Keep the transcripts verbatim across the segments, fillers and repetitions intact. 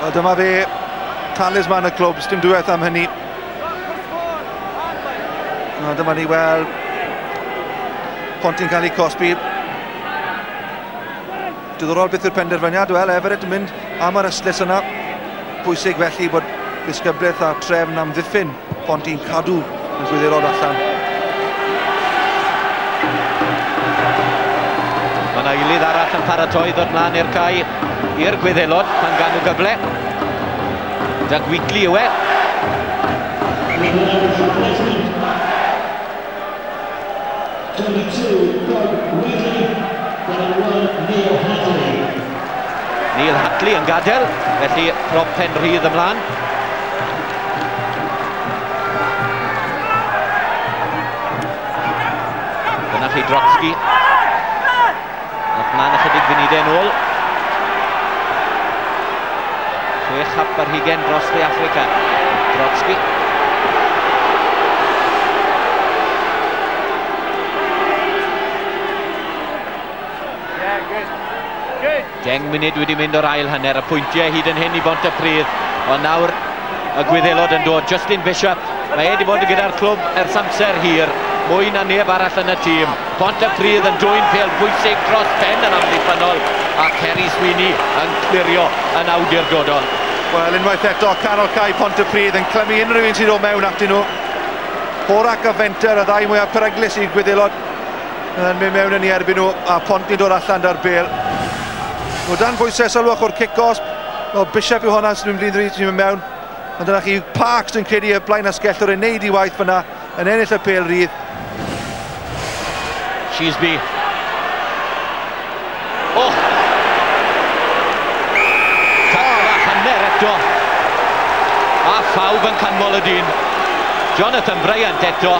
Dyma fe, talisman y clwb, dim diwedd am hynny. A dyma ni weld Ponty'n cael ei cosbi. Diddorol beth yw'r penderfyniad, wel Everett yn mynd am yr ystlys yna. Bwysig felly bod disgyblaeth a trefn am ddiffyn Ponty'n cadw yn gwyddurod allan. Mae yna eilydd arall yn paratoi ddod mlaen i'r cae i'r gwyddelod pan gan nhw gyfle. Dag Weekly yw e. Neil Hatley yn gadael, felly Rob Penrhydd ymlaen. Dyna chi Drotske. Ac mlaen ychydig funudau nôl. Chwech hap ar hugen dros de Africa. Drotske. Deng munud wedi mynd o'r ail hanner, y pwyntiau hyd yn hyn i Pontypridd. Ond nawr y gwyddelod yn dod, Justin Bishop. Mae wedi bod gyda'r clwb ers amser hir. Mwy na neb arall yn y tîm. Pontypridd yn dwy'n pêl bwysig dros pen yn amddiffynol. A Ceri Sweeney yn clirio yn awdurdodol. Wel, unwaith eto, canol cae Pontypridd yn clymu unrhyw un sy'n dod mewn atyn nhw. Horac a Fenter, y ddau mwyaf peryglus i'r gwyddelod yn mynd mewn yn ei erbyn nhw, a Ponty'n dod allan da'r bêl. O dan bwysau sylwch o'r kick-off, o Bishop yw honna sy'n mynd i'n mynd mewn. Ond dyna chi Parks yn credu y blaen asgellwr yn neud i waith fyna, yn ennill y pêl rydd. Sheesby. Oh! Tackle a hanner eto. A phawb yn canmol y dyn. Jonathan Bryant eto.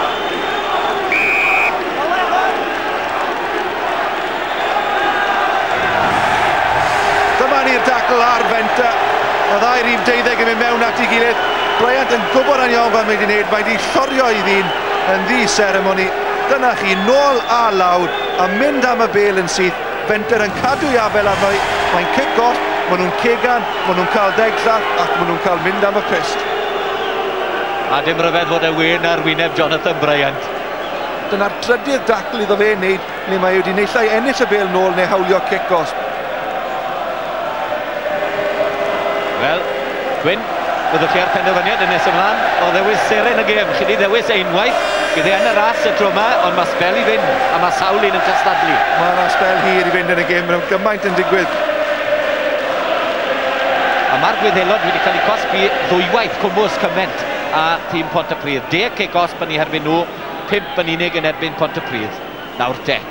Dyma ni'r tackle ar Fenter. Y ddau rhif deuddeg yn mynd mewn at ei gilydd. Bryant yn gwybod yn iawn fan mae wedi gwneud. Mae wedi llorio i ddyn yn ddi-seremoni. Dyna chi, nôl a lawr, a mynd am y bêl yn syth. Fenter yn cadw i afel arno. Mae'n kick-off, maen nhw'n cegan, maen nhw'n cael degllath, ac maen nhw'n cael mynd am y pist. A dim ryfedd fod y wyn ar wyneb Jonathan Bryant. Dyna'r trydydd tackle iddo fe wneud, le mae wedi neill ai ennill y bêl nôl neu hawlio kick-off. Wel, Gwyn, byddwch chi ar penderfyniad yn nes ymlaen o ddewis seren y gêm. Chi di ddewis einwaith, gyda yn y ras y tro yma, ond mae spel i fynd, a mae sawl un yn cystadlu. Mae yna spel hir i fynd yn y gêm, mae'n gymaint yn digwydd. A mae'r gwyddelod wedi cael ei cosbi ddwywaith cwmws cyment a tîm Pontypridd. Deg kick-off yn ei herbyn nhw, pump yn unig yn erbyn Pontypridd. Nawr te.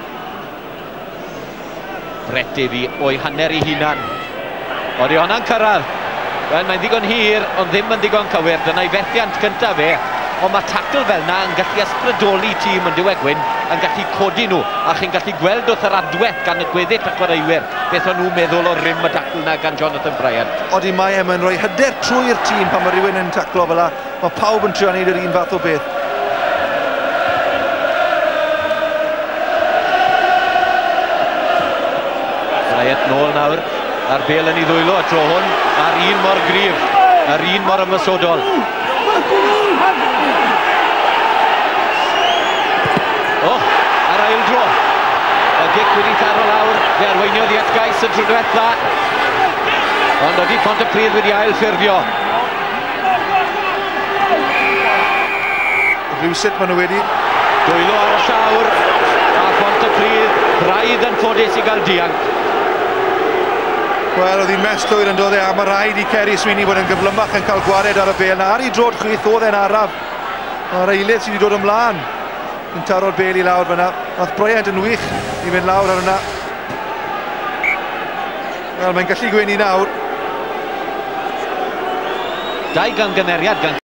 Brett Davey o'i hanner ei hunan. Oeddi hwnna'n cyrraedd. Wel, mae'n ddigon hir, ond ddim yn ddigon cywir. Dyna'i fethiant cyntaf fe. Ond mae tackle fel yna yn gallu ysbrydoli tîm yn Diwedd Gwyn, yn gallu codi nhw, a chi'n gallu gweld wrth yr adwedd gan y gweddill y chwaraewyr beth o'n nhw'n meddwl o rym y tackle yna gan Jonathan Bryant. Odi mae em yn rhoi hyder trwy'r tîm pan mae rhywun yn taclo fel yna. Mae pawb yn trio wneud yr un fath o beth. Bryant nôl nawr. A'r bêl yn ei ddwylo tro hwn, a'r un mor gryf, a'r un mor ymysodol. Oh, ar ail dro. Y gic wedi tharo lawr, fe arweiniodd i Atgais yn tro diwetha. Ond oeddi Pontypridd wedi ail ffurfio. Rhywsut maen nhw wedi. Dwylo ar y llawr, a Pontypridd braidd yn ffodus i gael dianc. Wel, oedd hi'n mesllwyr yn dod e, a mae rhaid i Ceri Sweeney bod yn gyflymach yn cael gwared ar y bêl. Na, ar ei drod chwith oedd e'n araf. Mae'r eilydd sydd wedi dod ymlaen yn taro'r bêl i lawr fyna. Nath Bryant yn wych i fynd lawr ar yna. Wel, mae'n gallu gwenu nawr. Dau gangymeriad gan